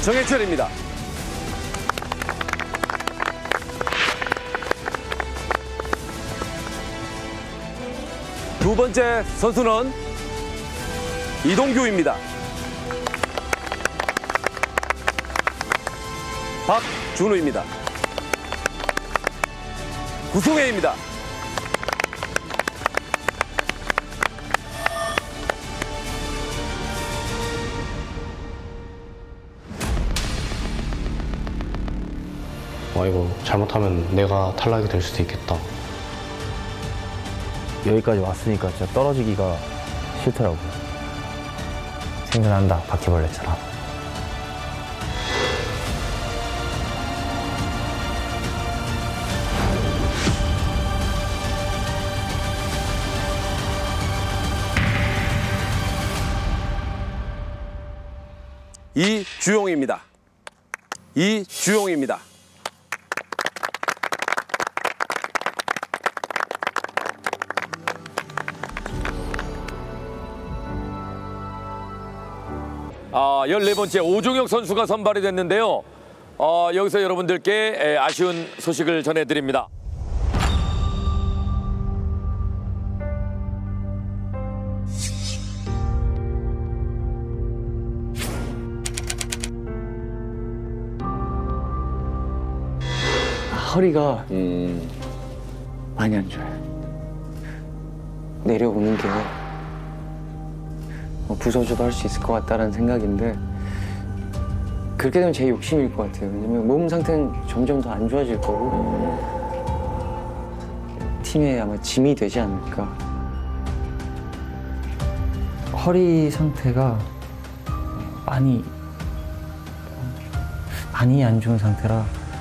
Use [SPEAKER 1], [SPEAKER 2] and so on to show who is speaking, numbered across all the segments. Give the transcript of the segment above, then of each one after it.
[SPEAKER 1] 정해철입니다. 두 번째 선수는 이동규입니다. 박준우입니다. 구승혜입니다.
[SPEAKER 2] 이거 잘못하면 내가 탈락이 될 수도 있겠다.
[SPEAKER 3] 여기까지 왔으니까 진짜 떨어지기가 싫더라고요. 생존한다, 바퀴벌레처럼.
[SPEAKER 1] 이주용입니다. 이주용입니다. 아, 14번째 오종혁 선수가 선발이 됐는데요. 여기서 여러분들께 아쉬운 소식을 전해드립니다.
[SPEAKER 4] 허리가 많이 안 좋아요. 내려오는 게 부서져도 할 수 있을 것 같다는 생각인데 그렇게 되면 제 욕심일 것 같아요. 왜냐면 몸 상태는 점점 더 안 좋아질 거고 팀에 아마 짐이 되지 않을까.
[SPEAKER 5] 허리 상태가 많이 안 좋은 상태라.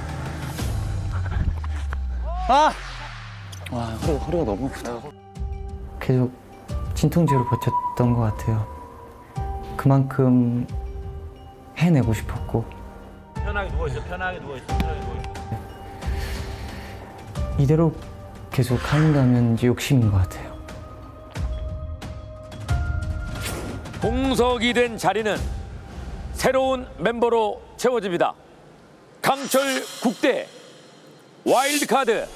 [SPEAKER 4] 와, 허리가 너무 아프다.
[SPEAKER 5] 계속 진통제로 버텼던 것 같아요. 그만큼 해내고 싶었고.
[SPEAKER 6] 편하게 누워있어, 편하게 누워있어, 편하게 누워있어.
[SPEAKER 5] 이대로 계속 한다면 이제 욕심인 것 같아요.
[SPEAKER 1] 공석이 된 자리는 새로운 멤버로 채워집니다. 강철 국대 와일드카드.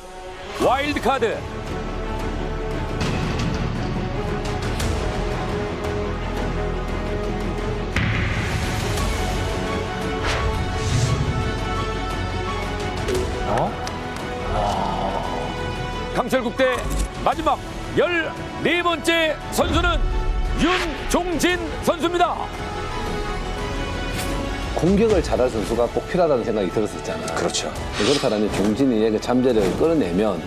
[SPEAKER 1] 강철국대 마지막 14번째 선수는 윤종진 선수입니다.
[SPEAKER 7] 공격을 잘할 선수가 꼭 필요하다는 생각이 들었었잖아.
[SPEAKER 1] 그렇죠.
[SPEAKER 7] 그렇다면 종진이의 그 잠재력을 끌어내면